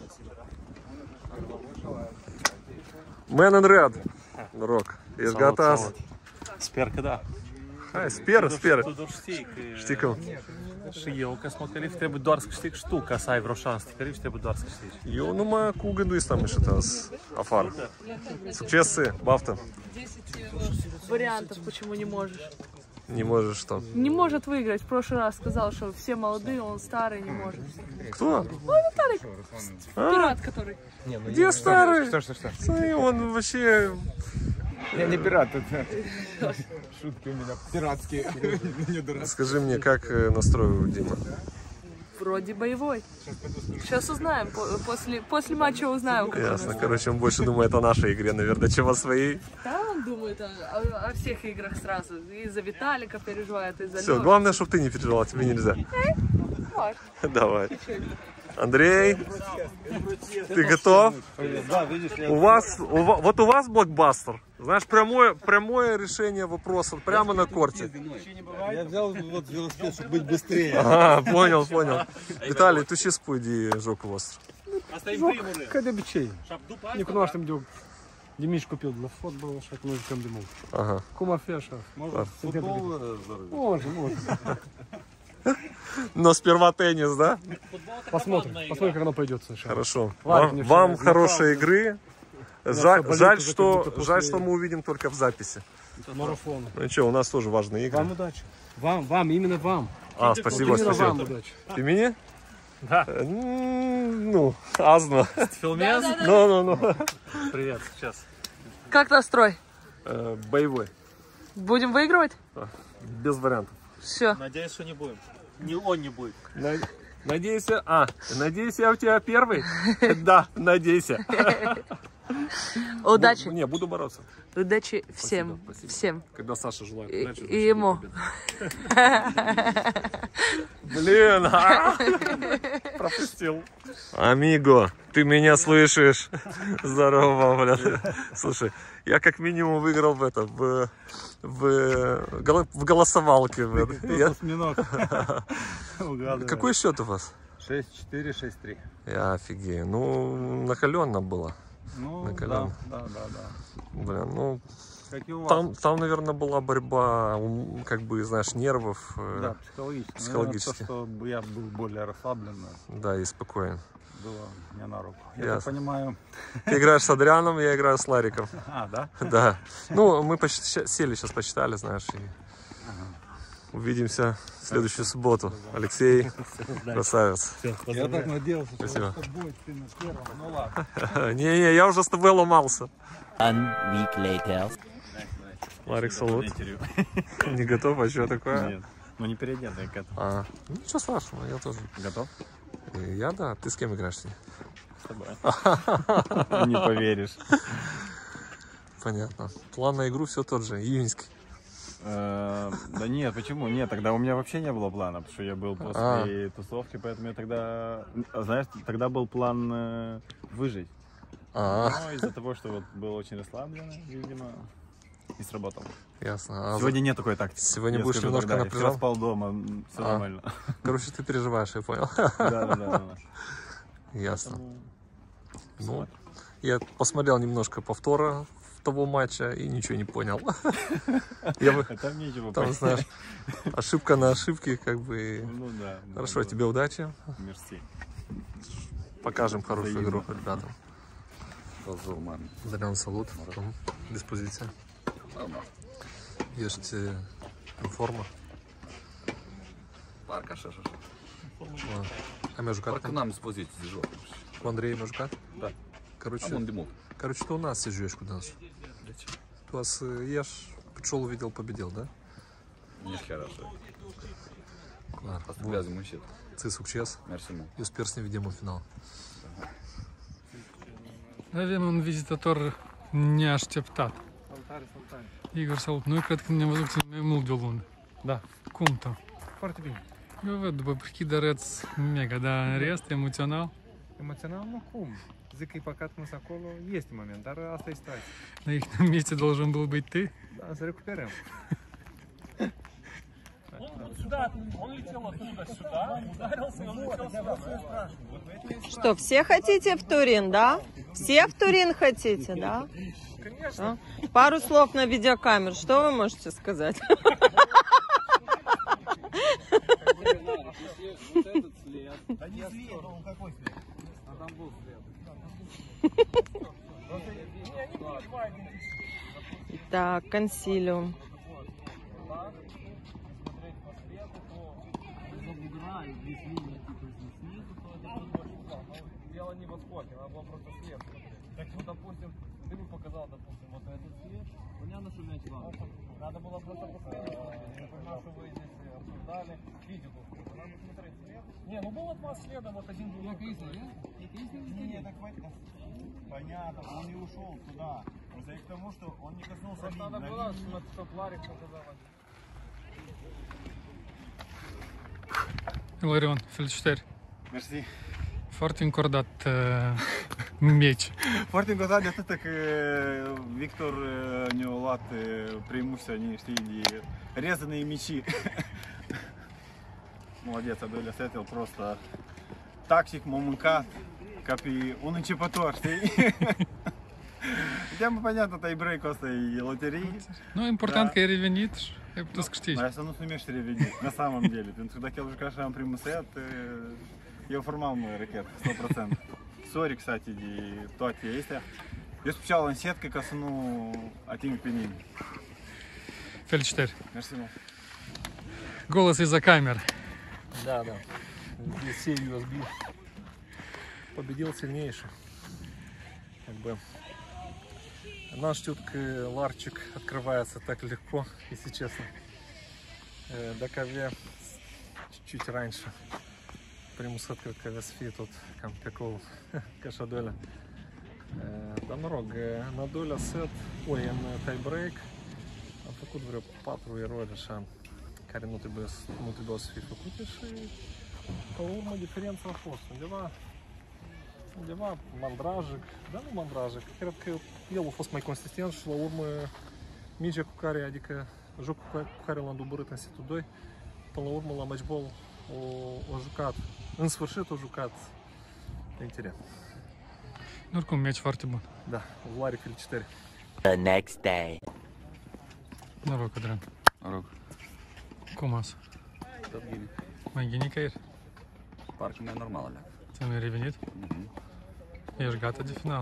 Man in red. Рок. Ешгатас. Сперка, да. Спер. Штиком. Шиелка смокалив, trebuie doar să câștig și tu ca să ai vreo șansă. Trebuie doar să câștigi. Eu numai cu gândul ăsta am ieșit azi afară. Succese, baftă. 10 вариантов, почему не можешь. Не можешь что? Не может выиграть. В прошлый раз сказал, что все молодые, он старый, не может. Кто? Ну, Виталик. Пират, который. Где старый? Что? Смотри, он вообще... Я не пират, это шутки у меня пиратские. Скажи мне, как настрой у Димы? Вроде боевой. Сейчас узнаем. После матча узнаем. Ясно. Короче, он больше думает о нашей игре, наверное, чем о своей. Да, он думает о всех играх сразу. И за Виталика переживает, и за Все, Лёшу. главное, чтобы ты не переживала, тебе нельзя. Важно. Давай. Андрей, ты готов? Да, видишь, Вот у вас блокбастер. Знаешь, прямое решение вопроса прямо на корте. Я взял вот велосипед, чтобы быть быстрее. Ага, понял. Виталий, ты сейчас пойди жопу остро. Когда бичей. Никуда там где Демич купил для футбола, шаг ножиком дымом. Ага. Кума феша. Может, футбол? Можно. Но сперва теннис, да? Посмотрим, как оно пойдет совершенно. Хорошо. Ладно, Вам хорошей игры. Жаль, что после- мы увидим только в записи. Марафон. Ну что, у нас тоже важные игры. Вам удачи. Вам, именно вам. Спасибо, Именно спасибо. вам удачи. Ты мне? Да. Ну, азно. Филмез? Ну. Привет, сейчас. Как настрой? Боевой. Будем выигрывать? Без вариантов. Все. Надеюсь, что не будем. Он не будет. Надеюсь, я у тебя первый? Да, надейся. Удачи. Не, буду бороться. Удачи всем. Спасибо. Всем. Когда Саша желает И удачи, ему. Блин, пропустил. Амиго, ты меня слышишь? Здорово, блин. Слушай, я как минимум выиграл в голосовалке. Какой счет у вас? 6-4, 6-3. Я офигею. Ну, накаленно было. Ну, накаленно. Да. Блин, ну... Как и у вас. Там, наверное, была борьба, как бы, знаешь, нервов. Да, психологически. Психологически. То, что я был более расслаблен. Да, и спокоен. Было мне на руку. Я так понимаю. Ты играешь с Адрианом, я играю с Лариком. Да? Да. Ну, мы сели, сейчас посчитали, знаешь, и увидимся в следующую субботу. Алексей, красавец. Я так надеялся, что Спасибо. это будет ты на первом. Ну ладно. Не, я уже с тобой ломался. 1 week later. Ларик, салют. Не готов, а что такое? Нет. Ну не переодетый к этому. Ну ничего страшного, я тоже. Готов? Я да. Ты с кем играешь? С тобой. Не поверишь. Понятно. План на игру все тот же, июньский. Да нет, почему? Нет, тогда у меня вообще не было плана, потому что я был после тусовки, поэтому я тогда, знаешь, тогда был план выжить. Но из-за того, что вот был очень расслаблен, видимо, и сработал. Ясно. Сегодня нет такой тактики. Сегодня будешь немножко напряжен? Я спал дома, все нормально. Короче, ты переживаешь, я понял. Да. Ясно. Ну, я посмотрел немножко повтора того матча и ничего не понял. Там нечего понять. Знаешь, ошибка на ошибке, как бы. Ну да. Хорошо, тебе удачи. Мерси. Покажем хорошую игру ребятам. Маме. Дарян, салут. Диспозиция. Есть форма. Парка шашаш. А между как? Парка нам диспозиция зажжет. У Андрея между как? Да. Короче, он дымут. Короче, ты у нас сижешь куда-то. У вас я ж пришел, увидел, победил, да? Не хорошо. Clar. Astăzi muncit. Ți succes. Mersi mult. Eu sper să ne vedem în final. Avem un vizitator neașteptat. Igor, salut! Noi cred că ne-am văzut mai mult de o lună. Da. Cum tu? Foarte bine. Eu după prichidereț mega, dar în rest, emoțional. Emoțional, nu cum. Zic că e păcat că nu sunt acolo, este moment, dar asta e situația. На их месте должен был быть ты. Да, să recuperăm. Он летел оттуда сюда, ударился, и он летел сюда. Что, все хотите в Турин, да? Все в Турин хотите, да? Конечно. Пару слов на видеокамеру. Что вы можете сказать? Да не след, он какой след? А там был след. Так, консилиум. Дело не в отскоке, надо было просто след. Так вот, допустим, ты бы показал, допустим, вот этот след. Понятно, что мяч вам. Надо было просто посмотреть. Я понимаю, что вы здесь обсуждали физику. Надо смотреть след. Не, ну было два следа, вот один был. Не, так понятно, он не ушел туда. Просто к тому, что он не коснулся линии. Надо было, чтобы Ларик показал. Ilarion, felicitări. Mersi. Foarte încordat meci. Foarte încordat de atât că Victor ne-a luat преимущество, știi, de резаные мячи. Молодец, Адоля Сетел, просто тактик m-a mâncat ca pe un începător, știi? Teamă, понятно, тайбрейк-ul ăsta e loterie. Ну, important că ai revenit și ai putut să câștigi. Dar asta nu se numește revenit, на самом деле. Pentru că dacă el juca așa în primul set, eu formam rachetă, 100%. Sorry, kстати, de toate astea. Eu special în setcă ca să nu ating pe nimeni. Felicitări. Mersi mult. Голос из-за камер. Да, да. Здесь все USB. Победил сильнейший. Как бы наш тетка Ларчик открывается так легко, если честно. До КВ чуть-чуть раньше. Примус открыт КВ Сфи, тут какого Кашадоля. Данрог, Надоля сет, ой, тайбрейк. А фăcut vreo 4 erori așa care nu trebuiau să fie făcute și pe urmă diferența a fost undeva Mandrajic, dar nu Mandrajic, cred că el a fost mai consistent și la urmă mingea cu care, adică jocul cu care l-am doborât în setul 2, până la urmă la matchball o jucat, în sfârșit a jucat interes. Oricum, meci foarte bun. Da, Lari, felicitări. The next day. Noroc, Adrian. Noroc. Cum azi? Tot bine. Mai gândit nicăieri? Parcă mai normal alea. Ți-ai mai revenit? Ești gata de final.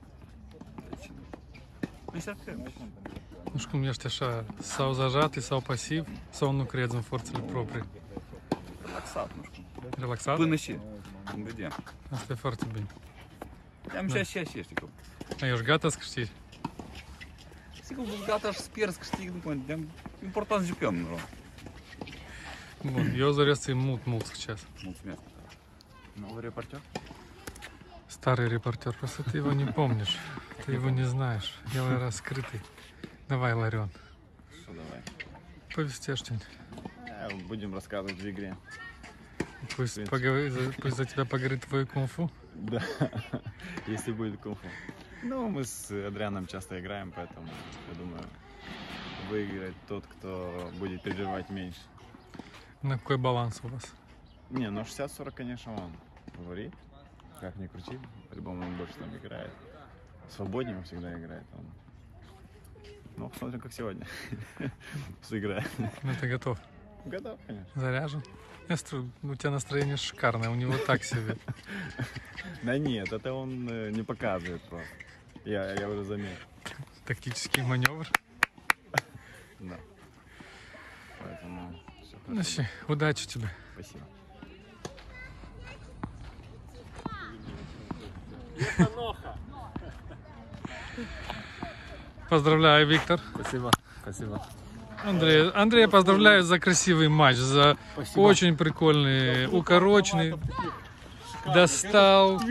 Nu știu cum ești așa, sau zajat, sau pasiv, sau nu crezi în forțele proprii? Relaxat, nu știu. Relaxat? Până și, cum vedem. Asta e foarte bine. Am și așa, știi cum. Ești gata să câștigi? Sigur, gata și sper să câștig, nu point. Important să jucăm, nu? Bun, eu doresc să-i mult succes. Mulțumesc. Новый репортер? Старый репортер, просто ты его не помнишь, ты его не знаешь, дело раскрытый. Давай, Ларион. Что давай? Повестишь что-нибудь. Будем рассказывать в игре. Пусть за тебя поговорит твой кунг-фу? Да, если будет кунг-фу. Ну, мы с Адрианом часто играем, поэтому, я думаю, выиграет тот, кто будет переживать меньше. На какой баланс у вас? Не, ну 60-40, конечно, он фаворит. Как ни крути, по-любому он больше там играет. Свободнее он всегда играет. Он. Ну, посмотрим, как сегодня. Сыграем. Ну, ты готов? Готов, конечно. Заряжен? У тебя настроение шикарное, у него так себе. Да нет, это он не показывает просто. Я уже заметил. Тактический маневр? Да. Поэтому все хорошо. Ну все, удачи тебе. Спасибо. Поздравляю, Виктор. Спасибо. Спасибо. Андрей, поздравляю за красивый матч, за Спасибо. очень прикольный, укороченный. Достал.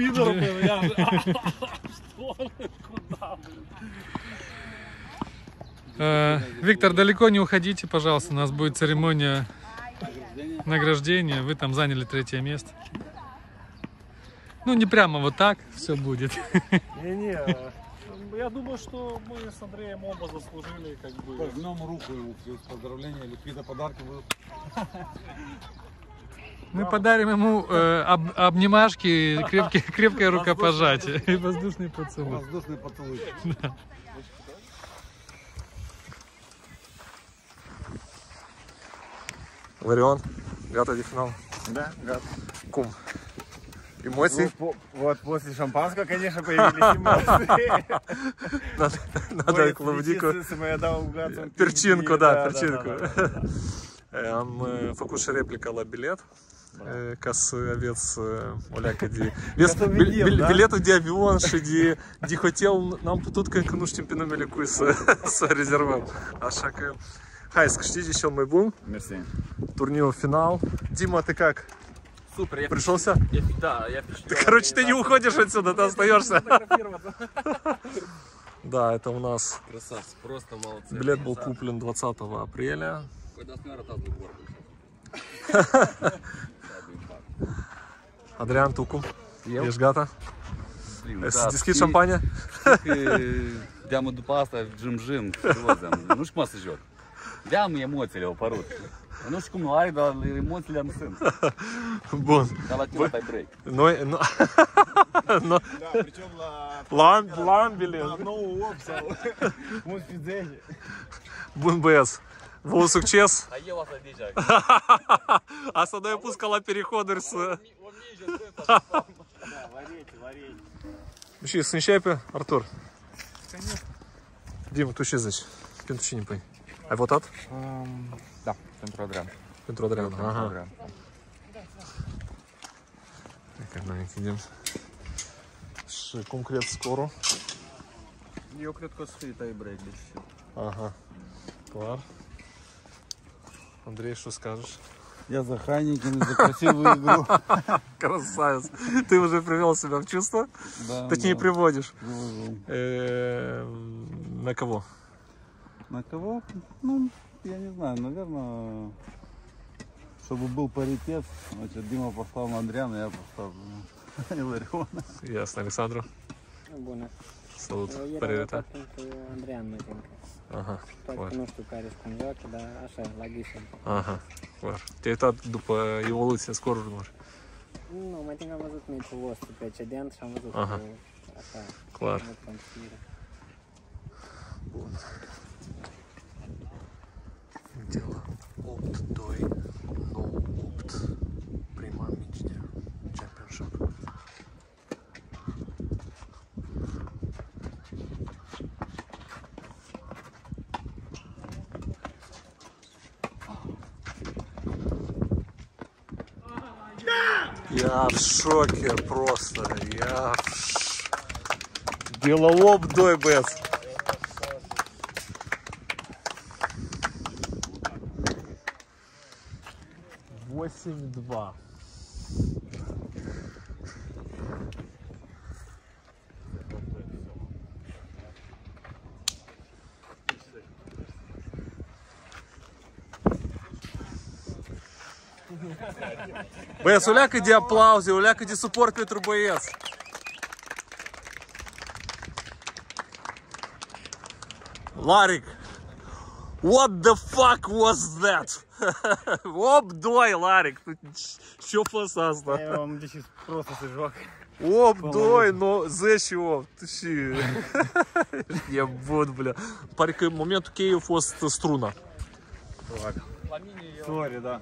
Виктор, далеко не уходите, пожалуйста, у нас будет церемония награждение, вы там заняли 3-е место. Ну, не прямо вот так все будет. Не-не, я думаю, что мы с Андреем оба заслужили, как бы... Пожмем руку ему, плюс поздравления, или какие-то подарки будут. Мы подарим ему обнимашки, крепкое рукопожатие и воздушный поцелуй. Воздушный поцелуй. Да. Ларион, готовый финал? Да, готов. Кум. Эмоции? Ну, вот после шампанского, конечно, появились эмоции. Надо клубнику. Перчинку, да, перчинку. Фокуша реплика ла билет. Кас овец Оляка билету ди авион, ди хотел нам тут конкурс чемпионом Лику с резервом. А шаг. Хай, скажите еще мой бум. Мерси. Турнир финал. Дима, ты как? Супер, я пришелся? Да, я Ты, короче, ты не уходишь отсюда, ты остаешься. Да, это у нас. Красавцы, просто молодцы. Билет был куплен 20 апреля. Адриан, туку. Ешгата. Дискит шампаня. Дямă după asta, jâm, nu știu cum să joc. Deam emoțiile au apărut. Nu știu cum nu are, dar emoțiile nu sunt. Bun. Dar la tine ai break. Noi, nu. Да, причем Ламбили. на новую опцию. Мы спидзели. Bun băieți. Vă succes. А eu asta deja. Asta noi pus ca la perihoduri să... Да, варите. Și să începe, Artur. Dima, tu ce zici? Pentru cine pui? Ai votat? Da, pentru Adrian. Pentru Adrian, aha. Hai că noi închidem. Și cum crezi scorul? Eu cred că o să fie tie-break, deci... Ага, clar. Андрей, что скажешь? Я за Хайникин, за красивую игру. Красавец. Ты уже привел себя в чувство? Да. Точнее, да. приводишь. Привожу. На кого? На кого? Ну, я не знаю, наверное, чтобы был паритет, значит, Дима поставил на Андриана, я поставлю на Илариона. Ясно, Александру. Bună. Salut. Eu Părerea era ta? pentru Andrian Mătincă. Aha, Poate clar. nu știu care cum joacă, dar așa, la ghișe. Aha, clar. Te-ai uitat după evoluția scorurilor? Nu, Mătincă am văzut meciul vostru precedent și am văzut Aha. cu așa. Clar. mult conținere. Bun. Дело 8-2, 9-8. Prima mingine. Championship. Я в шоке просто. Белолоб дойбец. Восемь-два. Бăieți, uleacă de aplauze, uleacă de suport pentru băieți. Laric, what the fuck was that? 8-2, Laric, ce-a fost asta? Я вам здесь просто сжег. 8-2, но 10-8, tu și... Nebun, bля. Pare că în momentul cheie a fost struna. Sorry, da.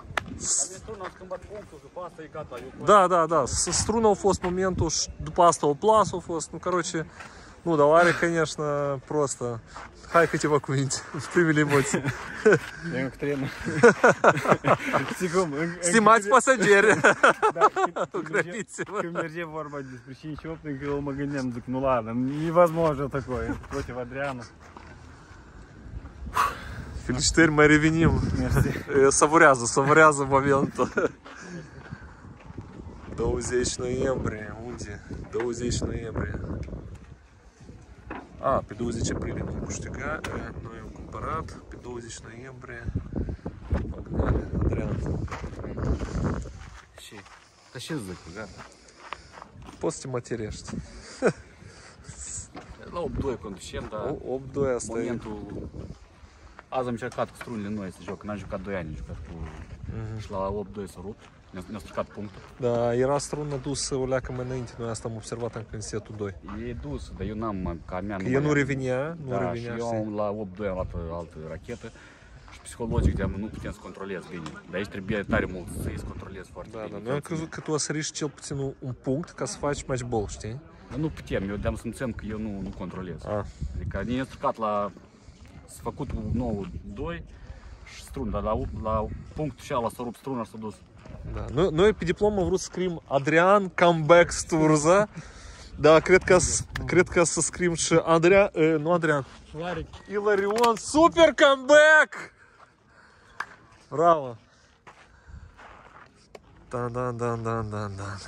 Da. Struna a fost momentul și după asta o plasă a fost. Nu, короче, ну, да, Ларик, конечно, просто... Hai câteva cuvinte, primele emoții. Stimați pasageri, grăbiți-vă. Când merge vorba despre 5-8, încă mă gândeam, zic, nu ладно, невозможно такое против Адриана. Felicitări, mai revenim. Savurează momentul. 20 noiembrie, unde? 20 noiembrie. Pe 20 aprilie noi am câștigat, noi am cumpărat, pe 20 noiembrie Погнали, Адриан. Да сейчас закрыгат. После матерешься. La 8-2 conducem, dar 8-2 asta momentul... Azi am încercat cu strunile noi să joc, n-am jucat 2 ani, am jucat cu... Și la 8-2 s-a rupt, ne-a stricat punctul. Da, era strună dusă o leacă mai înainte, noi asta am observat încă în setul 2. E dus, dar eu n-am, ca a mea... Că nu revenea, Da, și eu la 8-2 am luat altă rachetă și psihologic de nu putem să controlezi bine. De aici trebuie tare mult să-i controlezi foarte bine. Da, noi am crezut că tu o să riști cel puțin un punct ca să faci match ball, știi? Dar nu putem, eu de-am simțeam că eu nu controlez. Adică ne-a stricat la... S-a făcut 9-2 și strun, dar la punctul și ala s-a rupt struna și s-a dus. Da. Noi pe diplomă am vrut să scriem Adrian comeback Sturza. Da, cred că să scriem și Adrian, nu Adrian, Ilarion, super comeback! Bravo! Da.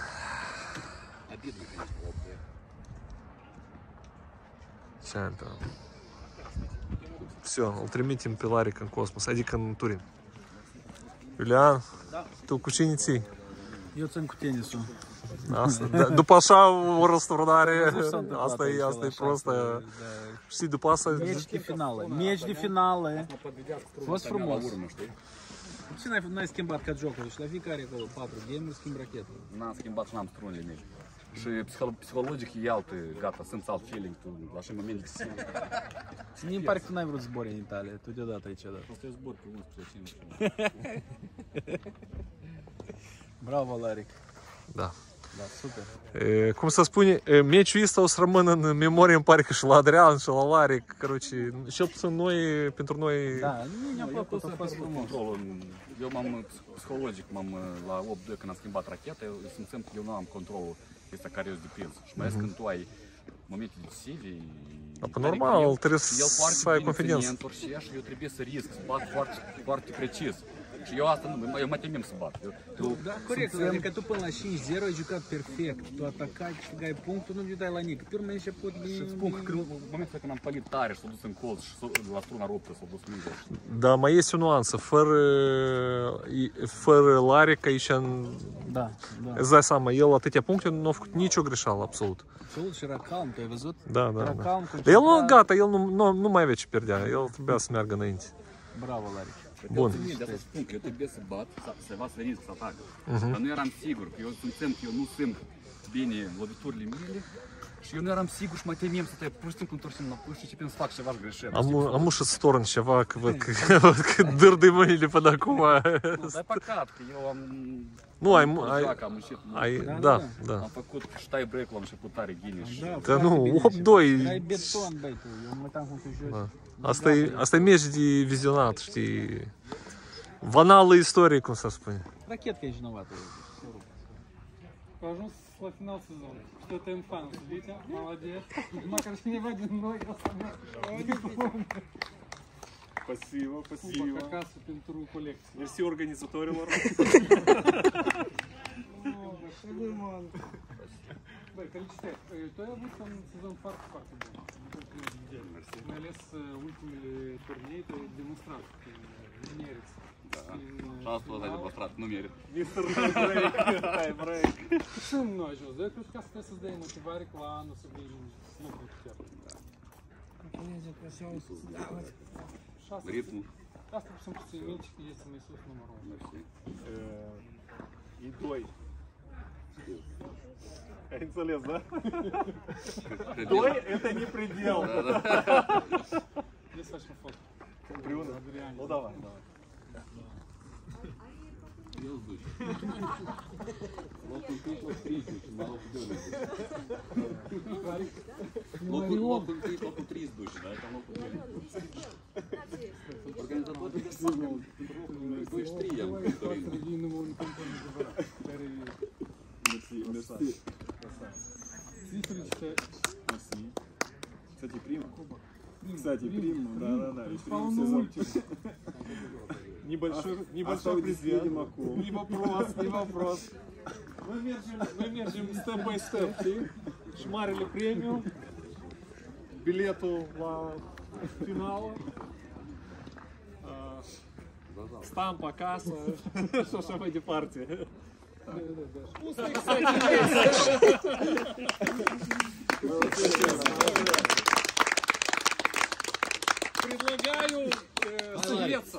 Champion. Все, îl trimitem pe Laric în cosmos, adică în Turin. Iulian, tu cu cine ții? Eu țin cu tenisul. După așa o răsturnare, asta e prostă. Știi, după asta... Meci de finală. A fost frumos. Ce n-ai schimbat ca Djokovic? La fiecare acolo 4 game-uri schimb rachetă. N-am schimbat și n-am strunile nici. Și psihologic e altă, gata, simți alt feeling, tu la așa moment de zi. Mie îmi pare că tu n-ai vrut zbori în Italia, tu deodată aici dat. Asta e zbor pe 11, Bravo, Laric. Da. Da, super. Cum să spune, meciul ăsta o să rămână în memorie, îmi pare că și la Adrian și la Laric, короче, cel puțin noi, pentru noi... Da, mi-a plăcut, a fost frumos. Eu psihologic, la 8-2 când am schimbat racheta, eu simțeam că eu nu am controlul ăsta care eu sunt depins. Și mai ales când tu ai momente decisive... Normal, trebuie să ai confidență. Și eu trebuie să risc, să bat foarte precis. Și eu asta nu, eu mă temem să bat. Da, corect, adică tu până la 5-0 ai jucat perfect, tu atacai, câștigai punctul, nu dai la nic. Pe urmă ai început din... Și îți spun că în momentul când am pălit tare și s-a dus în colț și la struna ruptă s-a dus mingea. Da, mai este o nuanță, fără Laric aici, da. Îți dai seama, el atâtea puncte nu a făcut nicio greșeală, absolut. Absolut, și era calm, tu ai văzut? Da. El nu, gata, el nu mai avea ce pierdea, el trebuia să meargă înainte. Bravo, Laric. Bun. De asta spun că eu trebuie să bat, să va să veniți să atacă. Dar nu eram sigur, că eu simțeam că eu nu simt bine loviturile mele și eu nu eram sigur și mă temem să te pur și simplu întorcem înapoi și începem să fac ceva greșit. Am ușă să torn ceva, că văd că dârdă mâinile până acum. Nu, dar e păcat, că eu am... Nu, da. Am făcut și break-ul, am început tare Guinness. Da, nu, 8-2. Ai beton, băi, tu, eu mă uitam cum se joci. Asta e meci de vizionat, știi? Vanală istorie, cum să spune. Ракетка ești vinovată. Au ajuns la final sezonului. Что ты фан, видите? Молодец. Макар не в один ноль, Спасибо. Acasă pentru colecție. Mersi organizatorilor. Băi, felicitări. Tu ai avut un sezon foarte bun. Mai ales ultimele turnee te-ai demonstrat că meriți. Și asta l-ai demonstrat, nu merit. Mr. Tie break. Și nu ai ajuns, eu cred că asta trebuie să-ți dai motivare că la anul să vii lucruri cu chiar. Ritmul. Asta sunt puțin mici, că este mai sus numărul 1. И 2. Ai înțeles, da? 2 это не предел. Не să facem foto. Împreună? Nu, давай. Eu duci. Locul 1, locul 30, la locul 2. Locul 1, locul 30 duci, da? Это locul 2. Organizator de sumă, pentru 2 și 3 am cântărit. Мерси. Цифрочка. Мерси. Кстати, прима. Да. Небольшой презент. Не вопрос. Мы мержим степ-бай-степ. Шмарили премию. Билету на финал. Стампа, касса, что в этой партии. Вкусный, кстати, предлагаю согреться.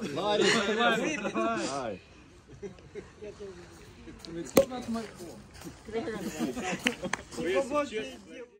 Давай.